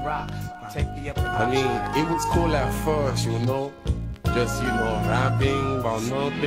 I mean, it was cool at first, you know, just, you know, rapping about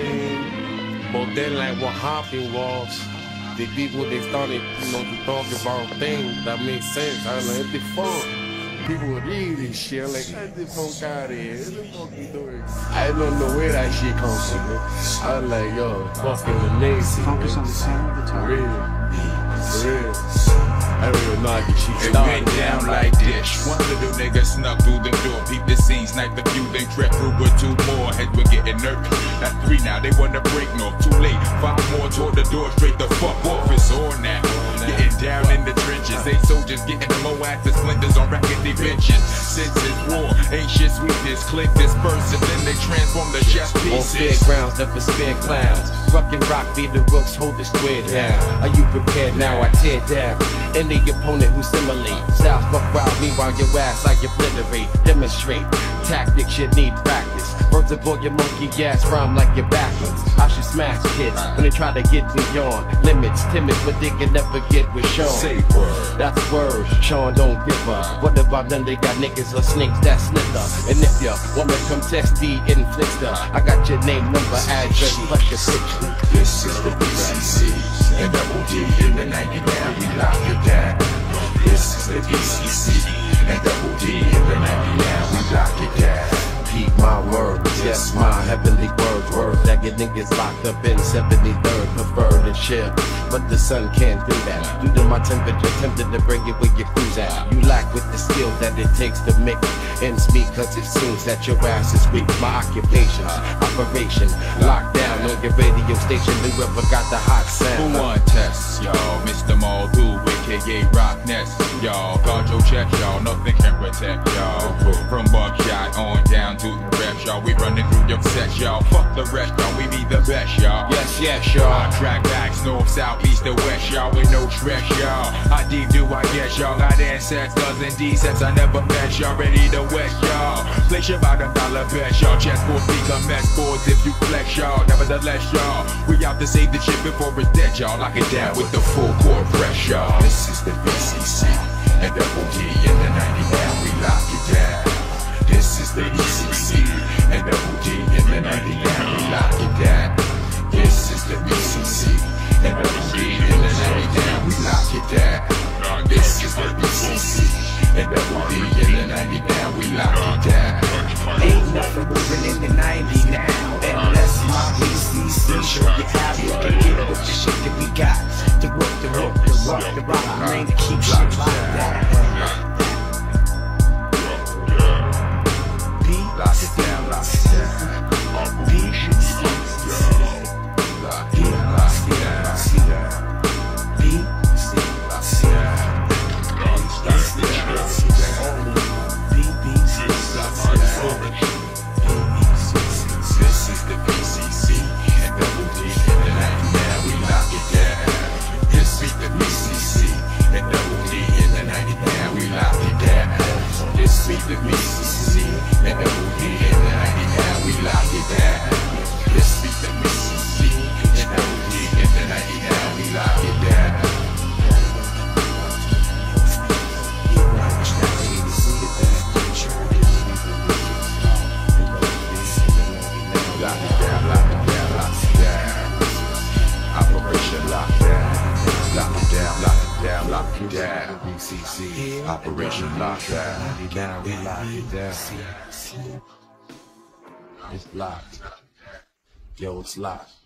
nothing. But then, like, what happened was, the people, they started, you know, to talk about things that make sense. I was like, it's fun. People read this shit, like, get the funk out of here. What the fuck you doing? I don't know where that shit comes from, man. I was like, yo, fucking amazing. Focus on the center of the For target. real. For real. I don't even know how to shit It started. went down like this. One little nigga snuck through the door, peep the scene, snipe the few, then crept through with two more. Heads were getting nervous. That's three now, they wanna break north. Too late, five more toward the door, straight the fuck off. It's on now. Getting down in the trenches. They soldiers getting the molasses splinters on raggedy benches. Since it's war, ain't shit sweetness. Click this person, then they transform the chess On pieces. fairgrounds, never spare clowns. Ruckin' rock, be the rooks, hold the square down. Are you prepared now? I tear down any opponent who simulate. Styles buck wild, meanwhile your ass I obliterate. Demonstrate, tactics should need practice. Words aboard your monkey ass, rhyme like you're backwards. I should smash kids when they try to get me on. Limits, timid, but they can never get with Sean. Say word. That's word, Sean don't give up. What about them? They got niggas or snakes that slither. And if ya wanna come test the inflictor, I got your name, number, address, plus your picture. This is the BCC, and double D in the 99, we lock it down. This is the BCC, and double D in the 99, we lock it down. Keep my word, yes, my heavenly word that get niggas locked up in 73rd, preferred and chill. But the sun can't do that. Due to my temperature, tempted to bring it where your crew's at. You lack with the skill that it takes to make ends meet, cause it seems that your ass is weak. My occupation's operation, locked down on your radio station. Whoever got the hot sound. Who want tests, y'all? Mr. Muldoon, aka Rock Nest, y'all. Guard your chest, y'all. Nothing can protect y'all. From buckshot on down to the rest, y'all. We running through your set, y'all. Fuck the rest, y'all. We be the best, y'all. Yes, y'all. I track backs, north, south, east, and west, y'all. With no stress, y'all. How deep do I guess, y'all? Got ancestors and decents I never met, y'all. Ready to west, y'all. Place your bottom dollar best, y'all. Chessboard, become mess boards if you flex, y'all. Nevertheless, y'all. We out to save the shit before it's dead, y'all. Lock it down with the full core press, y'all. This is the BCC, and double D in the 99, we lock it down. This is the BCC, and double D in the 99, we lock it down. This is the BCC, and double D in the 99, we lock it down. This is the BCC, and double D in the 99, we lock it down. Ain't nothing moving in the 90 now, unless my BCC show you how you can get what the shit that we got. The rock, the rock, rain to keep shit like that. Lock it down, lock it down. BCC, Lock it down, lock it down. BCC, This is the BCC, and double D in the 99, we lock it down. This is the BCC, and double D in the 99, we lock it down. This is the BCC, and double D in the 99, we lock it down. This is the BCC, and double D in the 99, we lock it down. Lock it down, lock it down, lock it down. Operation lockdown. Lock it down, lock it down, lock it down. BCC, Operation Lockdown. Now we lock it down. It's locked. Yo, it's locked.